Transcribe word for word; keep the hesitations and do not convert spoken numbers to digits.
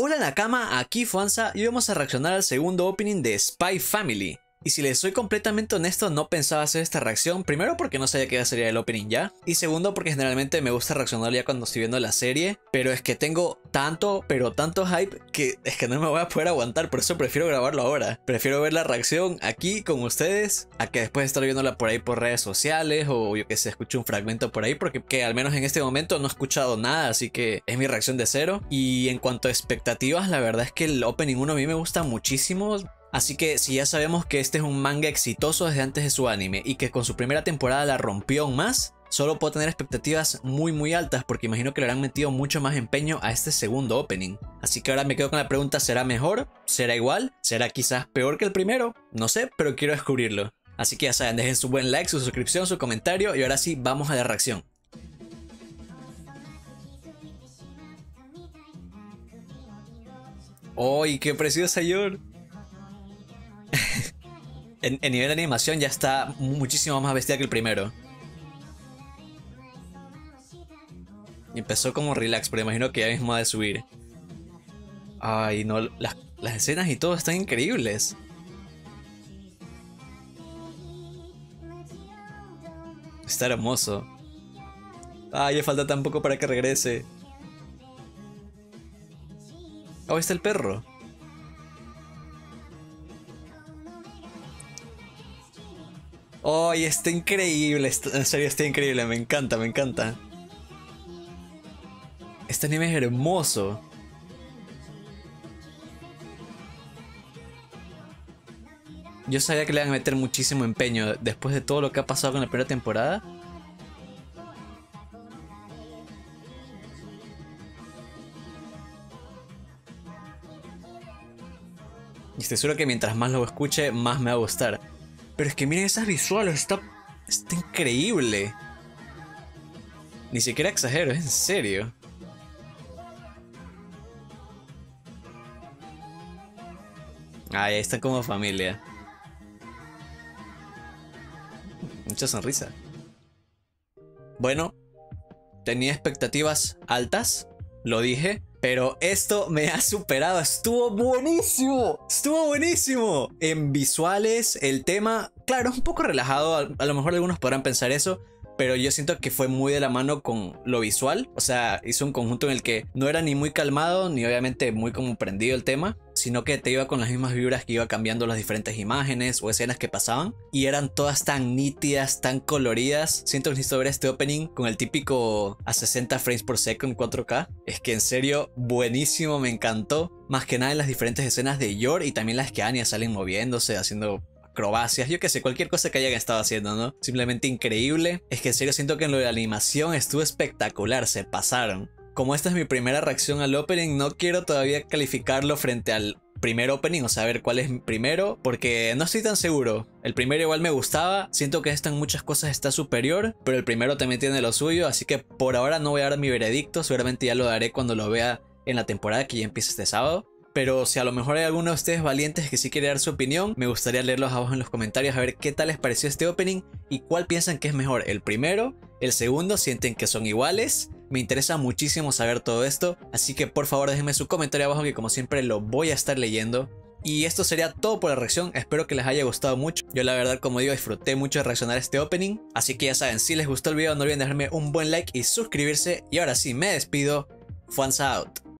Hola Nakama, aquí Fuanza y vamos a reaccionar al segundo opening de Spy Family. Y si les soy completamente honesto, no pensaba hacer esta reacción, primero porque no sabía que ya sería el opening ya, y segundo porque generalmente me gusta reaccionar ya cuando estoy viendo la serie, pero es que tengo tanto, pero tanto hype que es que no me voy a poder aguantar, por eso prefiero grabarlo ahora. Prefiero ver la reacción aquí con ustedes, a que después estar viéndola por ahí por redes sociales, o yo que sé, escucho un fragmento por ahí, porque que al menos en este momento no he escuchado nada, así que es mi reacción de cero. Y en cuanto a expectativas, la verdad es que el opening uno a mí me gusta muchísimo. Así que si ya sabemos que este es un manga exitoso desde antes de su anime y que con su primera temporada la rompió aún más, solo puedo tener expectativas muy muy altas porque imagino que le habrán metido mucho más empeño a este segundo opening. Así que ahora me quedo con la pregunta, ¿será mejor? ¿Será igual? ¿Será quizás peor que el primero? No sé, pero quiero descubrirlo. Así que ya saben, dejen su buen like, su suscripción, su comentario y ahora sí, vamos a la reacción. ¡Ay, qué preciosa Yor! En, en nivel de animación ya está muchísimo más bestia que el primero. Y empezó como relax, pero imagino que ya mismo ha de subir. Ay, no, las, las escenas y todo están increíbles. Está hermoso. Ay, ya falta tan poco para que regrese. Oh, ahí está el perro. ¡Oh, está increíble! Está, en serio, está increíble. Me encanta, me encanta. Este anime es hermoso. Yo sabía que le iban a meter muchísimo empeño después de todo lo que ha pasado con la primera temporada. Y estoy seguro que mientras más lo escuche, más me va a gustar. Pero es que miren esas visuales, está, está increíble. Ni siquiera exagero, es en serio. Ay, ahí están como familia. Mucha sonrisa. Bueno, tenía expectativas altas, lo dije. Pero esto me ha superado, estuvo buenísimo, estuvo buenísimo. En visuales, el tema, claro, es un poco relajado, a, a lo mejor algunos podrán pensar eso, pero yo siento que fue muy de la mano con lo visual. O sea, hizo un conjunto en el que no era ni muy calmado, ni obviamente muy como prendido el tema, sino que te iba con las mismas vibras que iba cambiando las diferentes imágenes o escenas que pasaban. Y eran todas tan nítidas, tan coloridas. Siento que necesito ver este opening con el típico a sesenta frames por second cuatro K. Es que en serio, buenísimo, me encantó. Más que nada en las diferentes escenas de Yor y también las que Anya salen moviéndose, haciendo acrobacias, yo que sé, cualquier cosa que hayan estado haciendo, ¿no? Simplemente increíble. Es que en serio siento que en lo de la animación estuvo espectacular, se pasaron. Como esta es mi primera reacción al opening, no quiero todavía calificarlo frente al primer opening, o sea, a ver cuál es primero, porque no estoy tan seguro. El primero igual me gustaba, siento que esta en muchas cosas está superior, pero el primero también tiene lo suyo, así que por ahora no voy a dar mi veredicto, seguramente ya lo daré cuando lo vea en la temporada que ya empieza este sábado. Pero si a lo mejor hay alguno de ustedes valientes que sí quiere dar su opinión, me gustaría leerlos abajo en los comentarios a ver qué tal les pareció este opening y cuál piensan que es mejor, el primero, el segundo, sienten que son iguales. Me interesa muchísimo saber todo esto, así que por favor déjenme su comentario abajo que como siempre lo voy a estar leyendo. Y esto sería todo por la reacción, espero que les haya gustado mucho. Yo la verdad, como digo, disfruté mucho de reaccionar a este opening, así que ya saben, si les gustó el video no olviden dejarme un buen like y suscribirse. Y ahora sí, me despido, Fuanza out.